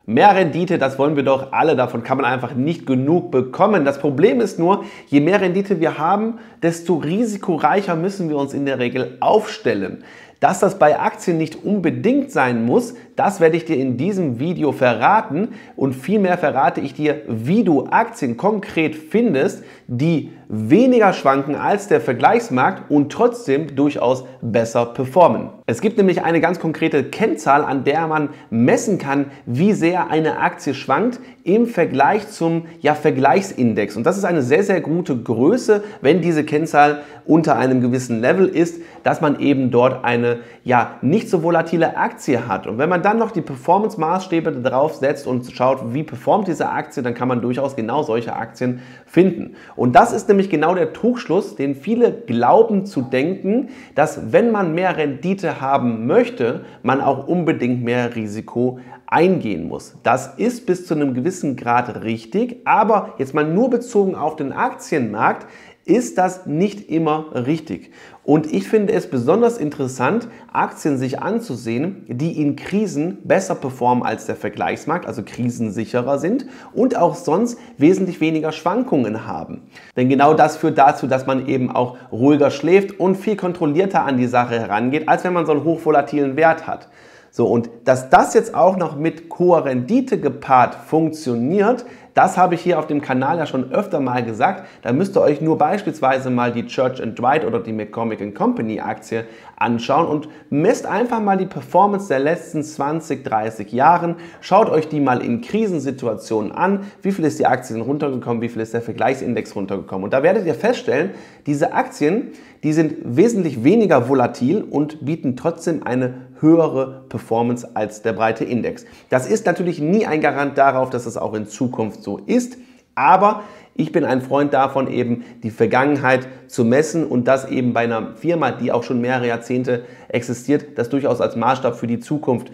Mehr Rendite, das wollen wir doch alle, davon kann man einfach nicht genug bekommen. Das Problem ist nur, je mehr Rendite wir haben, desto risikoreicher müssen wir uns in der Regel aufstellen. Dass das bei Aktien nicht unbedingt sein muss, das werde ich dir in diesem Video verraten und vielmehr verrate ich dir, wie du Aktien konkret findest, die weniger schwanken als der Vergleichsmarkt und trotzdem durchaus besser performen. Es gibt nämlich eine ganz konkrete Kennzahl, an der man messen kann, wie sehr eine Aktie schwankt im Vergleich zum Vergleichsindex. Und das ist eine sehr, sehr gute Größe, wenn diese Kennzahl unter einem gewissen Level ist, dass man eben dort eine nicht so volatile Aktie hat. Und wenn man dann noch die Performance-Maßstäbe drauf setzt und schaut, wie performt diese Aktie, dann kann man durchaus genau solche Aktien finden. Und das ist nämlich genau der Trugschluss, den viele glauben zu denken, dass wenn man mehr Rendite haben möchte, man auch unbedingt mehr Risiko eingehen muss. Das ist bis zu einem gewissen Grad richtig, aber jetzt mal nur bezogen auf den Aktienmarkt ist das nicht immer richtig. Und ich finde es besonders interessant, Aktien sich anzusehen, die in Krisen besser performen als der Vergleichsmarkt, also krisensicherer sind und auch sonst wesentlich weniger Schwankungen haben. Denn genau das führt dazu, dass man eben auch ruhiger schläft und viel kontrollierter an die Sache herangeht, als wenn man so einen hochvolatilen Wert hat. So, und dass das jetzt auch noch mit hoher Rendite gepaart funktioniert, das habe ich hier auf dem Kanal ja schon öfter mal gesagt. Da müsst ihr euch nur beispielsweise mal die Church & Dwight oder die McCormick & Company Aktie anschauen und messt einfach mal die Performance der letzten 20, 30 Jahren. Schaut euch die mal in Krisensituationen an. Wie viel ist die Aktie runtergekommen, wie viel ist der Vergleichsindex runtergekommen. Und da werdet ihr feststellen, diese Aktien, die sind wesentlich weniger volatil und bieten trotzdem eine höhere Performance als der breite Index. Das ist natürlich nie ein Garant darauf, dass es auch in Zukunft so ist, aber ich bin ein Freund davon, eben die Vergangenheit zu messen und das eben bei einer Firma, die auch schon mehrere Jahrzehnte existiert, das durchaus als Maßstab für die Zukunft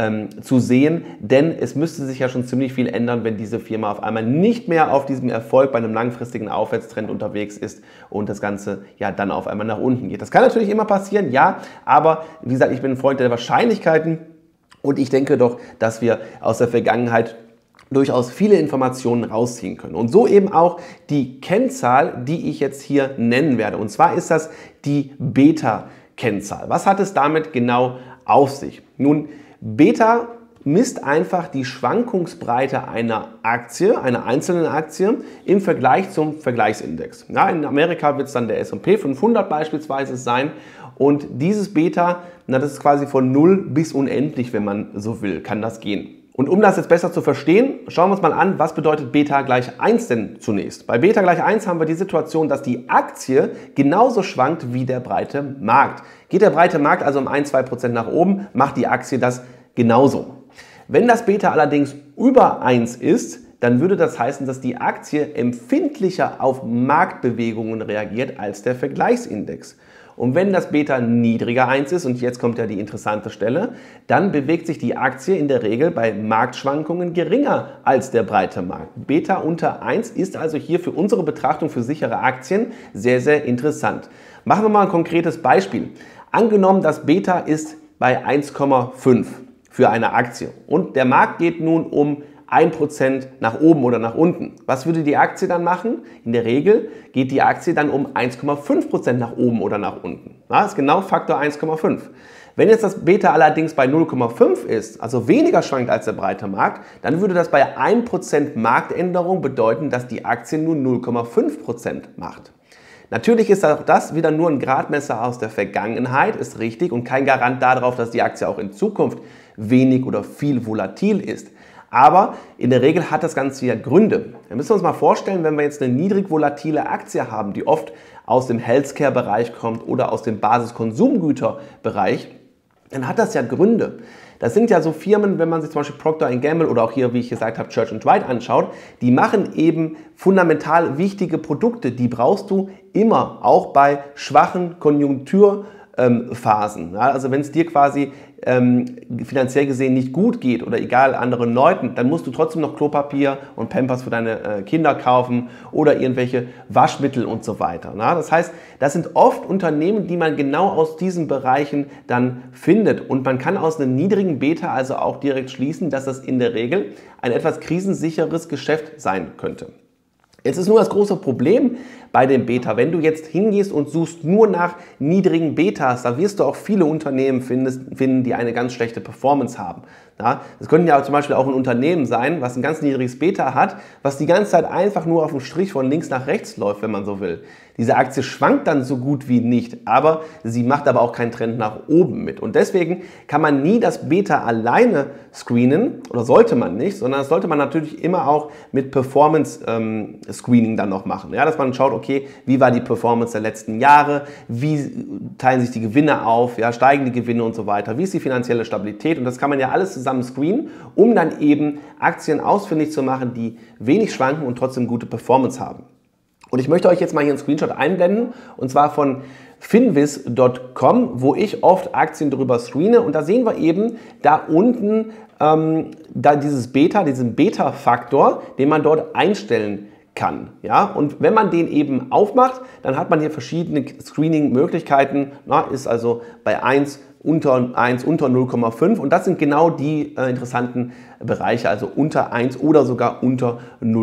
zu sehen, denn es müsste sich ja schon ziemlich viel ändern, wenn diese Firma auf einmal nicht mehr auf diesem Erfolg bei einem langfristigen Aufwärtstrend unterwegs ist und das Ganze dann auf einmal nach unten geht. Das kann natürlich immer passieren, ja, aber wie gesagt, ich bin ein Freund der Wahrscheinlichkeiten und ich denke doch, dass wir aus der Vergangenheit durchaus viele Informationen rausziehen können. Und so eben auch die Kennzahl, die ich jetzt hier nennen werde. Und zwar ist das die Beta-Kennzahl. Was hat es damit genau auf sich? Nun, Beta misst einfach die Schwankungsbreite einer Aktie, einer einzelnen Aktie im Vergleich zum Vergleichsindex. Ja, in Amerika wird es dann der S&P 500 beispielsweise sein und dieses Beta, das ist quasi von 0 bis unendlich, wenn man so will, kann das gehen. Und um das jetzt besser zu verstehen, schauen wir uns mal an, was bedeutet Beta gleich 1 denn zunächst. Bei Beta gleich 1 haben wir die Situation, dass die Aktie genauso schwankt wie der breite Markt. Geht der breite Markt also um 1-2% nach oben, macht die Aktie das genauso. Wenn das Beta allerdings über 1 ist, dann würde das heißen, dass die Aktie empfindlicher auf Marktbewegungen reagiert als der Vergleichsindex. Und wenn das Beta niedriger 1 ist, und jetzt kommt ja die interessante Stelle, dann bewegt sich die Aktie in der Regel bei Marktschwankungen geringer als der breite Markt. Beta unter 1 ist also hier für unsere Betrachtung für sichere Aktien sehr, sehr interessant. Machen wir mal ein konkretes Beispiel. Angenommen, das Beta ist bei 1,5 für eine Aktie und der Markt geht nun um 1% nach oben oder nach unten. Was würde die Aktie dann machen? In der Regel geht die Aktie dann um 1,5% nach oben oder nach unten. Das ist genau Faktor 1,5. Wenn jetzt das Beta allerdings bei 0,5 ist, also weniger schwankt als der breite Markt, dann würde das bei 1% Marktänderung bedeuten, dass die Aktie nur 0,5% macht. Natürlich ist auch das wieder nur ein Gradmesser aus der Vergangenheit, ist richtig und kein Garant darauf, dass die Aktie auch in Zukunft wenig oder viel volatil ist. Aber in der Regel hat das Ganze ja Gründe. Wir müssen uns mal vorstellen, wenn wir jetzt eine niedrig volatile Aktie haben, die oft aus dem Healthcare-Bereich kommt oder aus dem Basiskonsumgüterbereich, dann hat das ja Gründe. Das sind ja so Firmen, wenn man sich zum Beispiel Procter & Gamble oder auch hier, wie ich gesagt habe, Church & Dwight anschaut, die machen eben fundamental wichtige Produkte. Die brauchst du immer, auch bei schwachen Konjunkturphasen Phasen. Ja? Also wenn es dir quasi finanziell gesehen nicht gut geht oder egal anderen Leuten, dann musst du trotzdem noch Klopapier und Pampers für deine Kinder kaufen oder irgendwelche Waschmittel und so weiter. Ja? Das heißt, das sind oft Unternehmen, die man genau aus diesen Bereichen dann findet und man kann aus einem niedrigen Beta also auch direkt schließen, dass das in der Regel ein etwas krisensicheres Geschäft sein könnte. Jetzt ist nur das große Problem bei dem Beta. Wenn du jetzt hingehst und suchst nur nach niedrigen Betas, da wirst du auch viele Unternehmen finden, die eine ganz schlechte Performance haben. Ja, das könnte ja zum Beispiel auch ein Unternehmen sein, was ein ganz niedriges Beta hat, was die ganze Zeit einfach nur auf dem Strich von links nach rechts läuft, wenn man so will. Diese Aktie schwankt dann so gut wie nicht, aber sie macht aber auch keinen Trend nach oben mit. Und deswegen kann man nie das Beta alleine screenen, oder sollte man nicht, sondern das sollte man natürlich immer auch mit Performance-Screening dann noch machen. Ja, dass man schaut, okay, wie war die Performance der letzten Jahre, wie teilen sich die Gewinne auf, ja, steigen die Gewinne und so weiter, wie ist die finanzielle Stabilität, und das kann man ja alles zusammen screenen, um dann eben Aktien ausfindig zu machen, die wenig schwanken und trotzdem gute Performance haben. Und ich möchte euch jetzt mal hier einen Screenshot einblenden, und zwar von finviz.com, wo ich oft Aktien darüber screene, und da sehen wir eben da unten da diesen Beta-Faktor, den man dort einstellen kann. Ja? Und wenn man den eben aufmacht, dann hat man hier verschiedene Screening-Möglichkeiten, ist also bei 1 unter 0,5, und das sind genau die interessanten Bereiche, also unter 1 oder sogar unter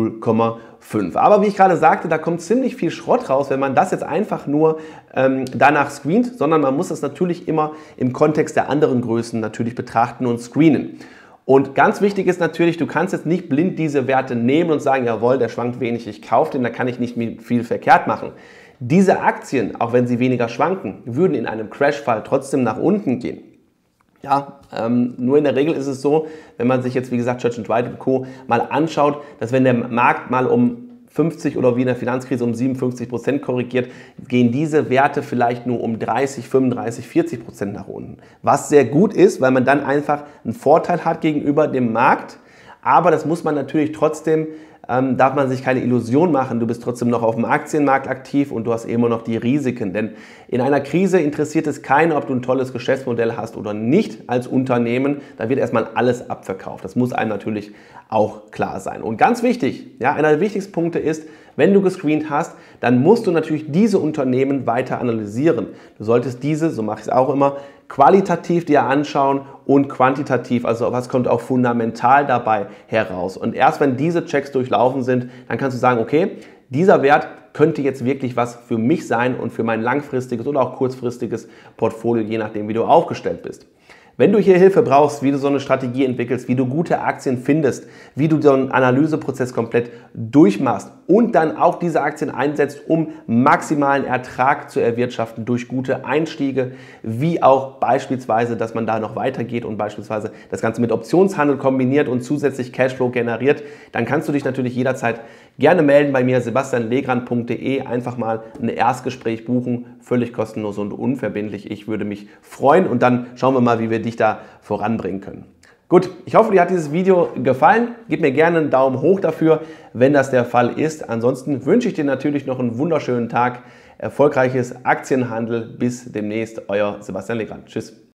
0,5. Aber wie ich gerade sagte, da kommt ziemlich viel Schrott raus, wenn man das jetzt einfach nur danach screent, sondern man muss das natürlich immer im Kontext der anderen Größen natürlich betrachten und screenen. Und ganz wichtig ist natürlich, du kannst jetzt nicht blind diese Werte nehmen und sagen, jawohl, der schwankt wenig, ich kaufe den, da kann ich nicht viel verkehrt machen. Diese Aktien, auch wenn sie weniger schwanken, würden in einem Crashfall trotzdem nach unten gehen. Ja, nur in der Regel ist es so, wenn man sich jetzt, wie gesagt, Church & Dwight und Co. mal anschaut, dass wenn der Markt mal um 50 oder wie in der Finanzkrise um 57% korrigiert, gehen diese Werte vielleicht nur um 30, 35, 40% nach unten. Was sehr gut ist, weil man dann einfach einen Vorteil hat gegenüber dem Markt. Aber das muss man natürlich trotzdem, darf man sich keine Illusion machen. Du bist trotzdem noch auf dem Aktienmarkt aktiv und du hast immer noch die Risiken. Denn in einer Krise interessiert es keinen, ob du ein tolles Geschäftsmodell hast oder nicht als Unternehmen. Da wird erstmal alles abverkauft. Das muss einem natürlich auch klar sein. Und ganz wichtig, ja, einer der wichtigsten Punkte ist, wenn du gescreent hast, dann musst du natürlich diese Unternehmen weiter analysieren. Du solltest diese, so mache ich es auch immer, qualitativ dir anschauen und quantitativ, also was kommt auch fundamental dabei heraus. Und erst wenn diese Checks durchlaufen sind, dann kannst du sagen, okay, dieser Wert könnte jetzt wirklich was für mich sein und für mein langfristiges oder auch kurzfristiges Portfolio, je nachdem, wie du aufgestellt bist. Wenn du hier Hilfe brauchst, wie du so eine Strategie entwickelst, wie du gute Aktien findest, wie du so einen Analyseprozess komplett durchmachst und dann auch diese Aktien einsetzt, um maximalen Ertrag zu erwirtschaften durch gute Einstiege, wie auch beispielsweise, dass man da noch weitergeht und beispielsweise das Ganze mit Optionshandel kombiniert und zusätzlich Cashflow generiert, dann kannst du dich natürlich jederzeit gerne melden bei mir, sebastianlegrand.de, einfach mal ein Erstgespräch buchen, völlig kostenlos und unverbindlich. Ich würde mich freuen und dann schauen wir mal, wie wir dich da voranbringen können. Gut, ich hoffe, dir hat dieses Video gefallen. Gib mir gerne einen Daumen hoch dafür, wenn das der Fall ist. Ansonsten wünsche ich dir natürlich noch einen wunderschönen Tag, erfolgreiches Aktienhandel. Bis demnächst, euer Sebastian Legrand. Tschüss.